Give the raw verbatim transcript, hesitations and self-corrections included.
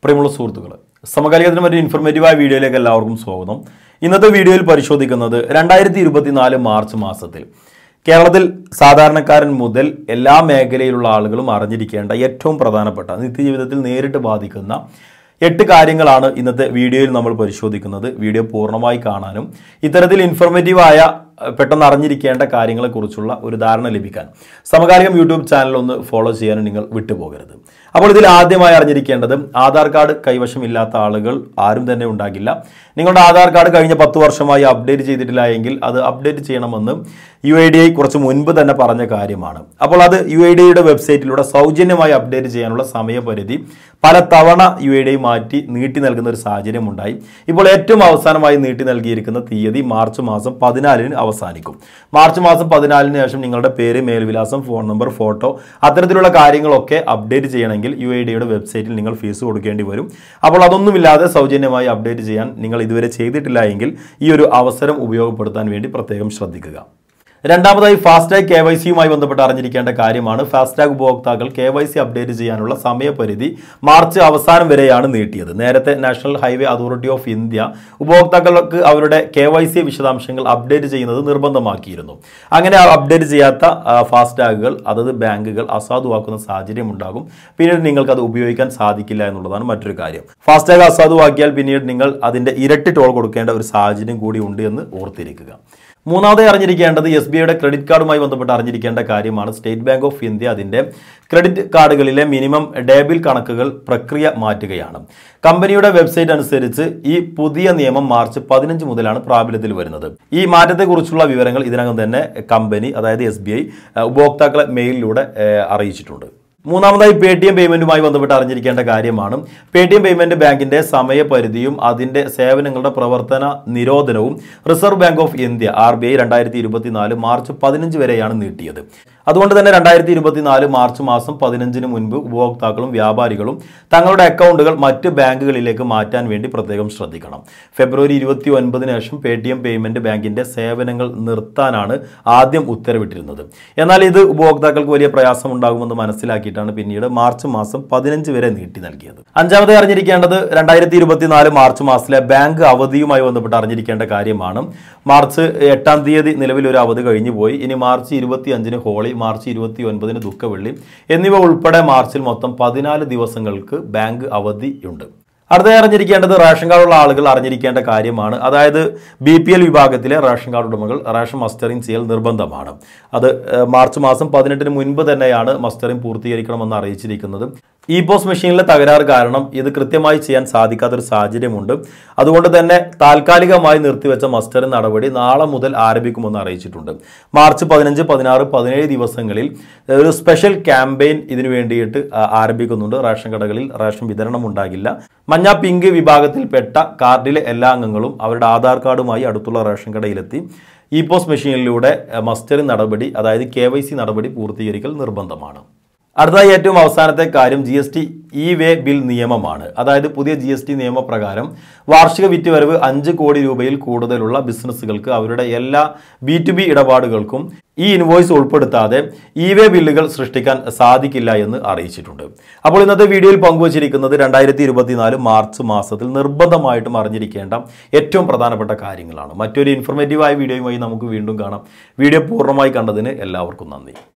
പ്രിയമുള്ള സുഹൃത്തുക്കളെ, സമകാലികത്തിന് ഒരു ഇൻഫോർമേറ്റീവായ വീഡിയോയിലേക്ക് എല്ലാവർക്കും സ്വാഗതം. ഇന്നത്തെ വീഡിയോയിൽ പരിശോധിക്കുന്നത് രണ്ടായിരത്തി ഇരുപത്തിനാല് മാർച്ച് മാസത്തിൽ കേരളത്തിൽ സാധാരണക്കാരൻ മുതൽ എല്ലാ മേഖലയിലുള്ള ആളുകളും അറിഞ്ഞിരിക്കേണ്ട ഏറ്റവും പ്രധാനപ്പെട്ട നിത്യജീവിതത്തിൽ നേരിട്ട് ബാധിക്കുന്ന എട്ട് കാര്യങ്ങളാണ് ഇന്നത്തെ വീഡിയോയിൽ നമ്മൾ പരിശോധിക്കുന്നത്. വീഡിയോ പൂർണ്ണമായി കാണാനും ഇത്തരത്തിൽ ഇൻഫോർമേറ്റീവായ പെട്ടെന്ന് അറിഞ്ഞിരിക്കേണ്ട കാര്യങ്ങളെക്കുറിച്ചുള്ള ഒരു ധാരണ ലഭിക്കാൻ സമകാലികം യൂട്യൂബ് ചാനൽ ഒന്ന് ഫോളോ ചെയ്യാനും നിങ്ങൾ വിട്ടുപോകരുത്. അപ്പോൾ ഇതിൽ ആദ്യമായി അറിഞ്ഞിരിക്കേണ്ടത്, ആധാർ കാർഡ് കൈവശമില്ലാത്ത ആളുകൾ ആരും തന്നെ ഉണ്ടാകില്ല. നിങ്ങളുടെ ആധാർ കാർഡ് കഴിഞ്ഞ പത്ത് വർഷമായി അപ്ഡേറ്റ് ചെയ്തിട്ടില്ല എങ്കിൽ അത് അപ്ഡേറ്റ് ചെയ്യണമെന്ന് യു ഐ ഡി ഐ കുറച്ച് മുൻപ് തന്നെ പറഞ്ഞ കാര്യമാണ്. അപ്പോൾ അത് യു ഐ ഡി ഐയുടെ വെബ്സൈറ്റിലൂടെ സൗജന്യമായി അപ്ഡേറ്റ് ചെയ്യാനുള്ള സമയപരിധി പല തവണ യു ഐ ഡി ഐ മാറ്റി നീട്ടി നൽകുന്ന ഒരു സാഹചര്യം ഉണ്ടായി. ഇപ്പോൾ ഏറ്റവും അവസാനമായി നീട്ടി നൽകിയിരിക്കുന്ന തീയതി മാർച്ച് മാസം പതിനാലിന് അവസാനിക്കും. മാർച്ച് മാസം പതിനാലിന് ശേഷം നിങ്ങളുടെ പേര്, മേൽവിലാസം, ഫോൺ നമ്പർ, ഫോട്ടോ അത്തരത്തിലുള്ള കാര്യങ്ങളൊക്കെ അപ്ഡേറ്റ് ചെയ്യണമെങ്കിൽ യു ഐ ഡി ഐയുടെ വെബ്സൈറ്റിൽ നിങ്ങൾ ഫീസ് കൊടുക്കേണ്ടി വരും. അപ്പോൾ അതൊന്നുമില്ലാതെ സൗജന്യമായി അപ്ഡേറ്റ് ചെയ്യാൻ നിങ്ങൾ ഇതുവരെ ചെയ്തിട്ടില്ല എങ്കിൽ ഈ ഒരു അവസരം ഉപയോഗപ്പെടുത്താൻ വേണ്ടി പ്രത്യേകം ശ്രദ്ധിക്കുക. രണ്ടാമതായി, ഫാസ്ടാഗ് കെ വൈ സിയുമായി ബന്ധപ്പെട്ട് അറിഞ്ഞിരിക്കേണ്ട കാര്യമാണ്. ഫാസ്ടാഗ് ഉപഭോക്താക്കൾ കെ വൈ സി അപ്ഡേറ്റ് ചെയ്യാനുള്ള സമയപരിധി മാർച്ച് അവസാനം വരെയാണ് നീട്ടിയത്. നേരത്തെ national highway authority of India ഉപഭോക്താക്കൾക്ക് അവരുടെ കെ വൈ സി വിശദാംശങ്ങൾ അപ്ഡേറ്റ് ചെയ്യുന്നത് നിർബന്ധമാക്കിയിരുന്നു. അങ്ങനെ അപ്ഡേറ്റ് ചെയ്യാത്ത ഫാസ്ടാഗുകൾ അതത് ബാങ്കുകൾ അസാധുവാക്കുന്ന സാഹചര്യം ഉണ്ടാകും. പിന്നീട് നിങ്ങൾക്ക് അത് ഉപയോഗിക്കാൻ സാധിക്കില്ല എന്നുള്ളതാണ് മറ്റൊരു കാര്യം. ഫാസ്ടാഗ് അസാധുവാക്കിയാൽ പിന്നീട് നിങ്ങൾ അതിൻ്റെ ഇരട്ടി ടോൾ കൊടുക്കേണ്ട ഒരു സാഹചര്യം കൂടി ഉണ്ട് എന്ന് ഓർത്തിരിക്കുക. മൂന്നാമതായി അറിഞ്ഞിരിക്കേണ്ടത്, എസ് ബി ഐയുടെ ക്രെഡിറ്റ് കാർഡുമായി ബന്ധപ്പെട്ട് അറിഞ്ഞിരിക്കേണ്ട കാര്യമാണ്. സ്റ്റേറ്റ് ബാങ്ക് ഓഫ് ഇന്ത്യ അതിൻ്റെ ക്രെഡിറ്റ് കാർഡുകളിലെ മിനിമം ഡേ ബിൽ കണക്കുകൾ പ്രക്രിയ മാറ്റുകയാണ്. കമ്പനിയുടെ വെബ്സൈറ്റ് അനുസരിച്ച് ഈ പുതിയ നിയമം മാർച്ച് പതിനഞ്ച് മുതലാണ് പ്രാബല്യത്തിൽ വരുന്നത്. ഈ മാറ്റത്തെക്കുറിച്ചുള്ള വിവരങ്ങൾ ഇതിനകം തന്നെ കമ്പനി, അതായത് എസ് ബി ഐ ഉപഭോക്താക്കളെ മെയിലിലൂടെ അറിയിച്ചിട്ടുണ്ട്. മൂന്നാമതായി, പേ ടി എം പേയ്മെന്റുമായി ബന്ധപ്പെട്ട് അറിഞ്ഞിരിക്കേണ്ട കാര്യമാണ്. പേ ടി എം പേയ്മെന്റ് ബാങ്കിന്റെ സമയപരിധിയും അതിന്റെ സേവനങ്ങളുടെ പ്രവർത്തന നിരോധനവും Reserve Bank of India R B I രണ്ടായിരത്തി ഇരുപത്തിനാല് മാർച്ച് പതിനഞ്ച് വരെയാണ് നീട്ടിയത്. അതുകൊണ്ട് തന്നെ രണ്ടായിരത്തി ഇരുപത്തിനാല് മാർച്ച് മാസം പതിനഞ്ചിന് മുൻപ് ഉപഭോക്താക്കളും വ്യാപാരികളും തങ്ങളുടെ അക്കൗണ്ടുകൾ മറ്റ് ബാങ്കുകളിലേക്ക് മാറ്റാൻ വേണ്ടി പ്രത്യേകം ശ്രദ്ധിക്കണം. ഫെബ്രുവരി ഇരുപത്തി ഒൻപതിന് ശേഷം പേ ടി എം പേയ്മെന്റ് ബാങ്കിന്റെ സേവനങ്ങൾ നിർത്താനാണ് ആദ്യം ഉത്തരവിട്ടിരുന്നത്. എന്നാൽ ഇത് ഉപഭോക്താക്കൾക്ക് വലിയ പ്രയാസം ഉണ്ടാകുമെന്ന് മനസ്സിലാക്കിയിട്ടാണ് പിന്നീട് മാർച്ച് മാസം പതിനഞ്ച് വരെ നീട്ടി നൽകിയത്. അഞ്ചാമതായി അറിഞ്ഞിരിക്കേണ്ടത്, രണ്ടായിരത്തി ഇരുപത്തിനാല് മാർച്ച് മാസത്തിലെ ബാങ്ക് അവധിയുമായി ബന്ധപ്പെട്ട് അറിഞ്ഞിരിക്കേണ്ട കാര്യമാണ്. മാർച്ച് എട്ടാം തീയതി നിലവിൽ ഒരു അവധി കഴിഞ്ഞു പോയി. ഇനി മാർച്ച് ഇരുപത്തി അഞ്ചിന് ഹോളി, മാർച്ച് ഇരുപത്തി ഒൻപതിന് ദുഃഖവെള്ളി എന്നിവ ഉൾപ്പെടെ മാർച്ചിൽ മൊത്തം പതിനാല് ദിവസങ്ങൾക്ക് ബാങ്ക് അവധിയുണ്ട്. അടുത്തതായി അറിഞ്ഞിരിക്കേണ്ടത്, റേഷൻ കാർഡുള്ള ആളുകൾ അറിഞ്ഞിരിക്കേണ്ട കാര്യമാണ്. അതായത് ബി പി എൽ വിഭാഗത്തിലെ റേഷൻ കാർഡ് ഉടമകൾ റേഷൻ മസ്റ്ററിംഗ് ചെയ്യൽ നിർബന്ധമാണ്. അത് മാർച്ച് മാസം പതിനെട്ടിന് മുൻപ് തന്നെയാണ് മസ്റ്ററിംഗ് പൂർത്തീകരിക്കണമെന്ന് അറിയിച്ചിരിക്കുന്നത്. ഇ പോസ് മെഷീനിലെ തകരാറ് കാരണം ഇത് കൃത്യമായി ചെയ്യാൻ സാധിക്കാത്തൊരു സാഹചര്യമുണ്ട്. അതുകൊണ്ട് തന്നെ താൽക്കാലികമായി നിർത്തിവെച്ച മസ്റ്ററിംഗ് നടപടി നാളെ മുതൽ ആരംഭിക്കുമെന്ന് അറിയിച്ചിട്ടുണ്ട്. മാർച്ച് പതിനഞ്ച്, പതിനാറ്, പതിനേഴ് ദിവസങ്ങളിൽ ഒരു സ്പെഷ്യൽ ക്യാമ്പയിൻ ഇതിനു വേണ്ടിയിട്ട് ആരംഭിക്കുന്നുണ്ട്. റേഷൻ കടകളിൽ റേഷൻ വിതരണം ഉണ്ടാകില്ല. മഞ്ഞ, പിങ്ക് വിഭാഗത്തിൽപ്പെട്ട കാർഡിലെ എല്ലാ അംഗങ്ങളും അവരുടെ ആധാർ കാർഡുമായി അടുത്തുള്ള റേഷൻ കടയിലെത്തി ഇ പോസ് മെഷീനിലൂടെ മസ്റ്ററിംഗ് നടപടി, അതായത് കെ വൈ സി നടപടി പൂർത്തീകരിക്കൽ നിർബന്ധമാണ്. അടുത്തതായി ഏറ്റവും അവസാനത്തെ കാര്യം, G S T E way bill നിയമമാണ്. അതായത് പുതിയ ജി എസ് ടി നിയമപ്രകാരം വാർഷിക വിറ്റുവരവ് അഞ്ച് കോടി രൂപയിൽ കൂടുതലുള്ള ബിസിനസ്സുകൾക്ക് അവരുടെ എല്ലാ ബി ടു ബി ഇടപാടുകൾക്കും ഈ ഇൻവോയ്സ് ഉൾപ്പെടുത്താതെ ഇ വേ ബില്ലുകൾ സൃഷ്ടിക്കാൻ സാധിക്കില്ല എന്ന് അറിയിച്ചിട്ടുണ്ട്. അപ്പോൾ ഇന്നത്തെ വീഡിയോയിൽ പങ്കുവച്ചിരിക്കുന്നത് രണ്ടായിരത്തി ഇരുപത്തിനാല് മാർച്ച് മാസത്തിൽ നിർബന്ധമായിട്ടും അറിഞ്ഞിരിക്കേണ്ട ഏറ്റവും പ്രധാനപ്പെട്ട കാര്യങ്ങളാണ്. മറ്റൊരു ഇൻഫോർമേറ്റീവായ വീഡിയോയുമായി നമുക്ക് വീണ്ടും കാണാം. വീഡിയോ പൂർണ്ണമായി കണ്ടതിന് എല്ലാവർക്കും നന്ദി.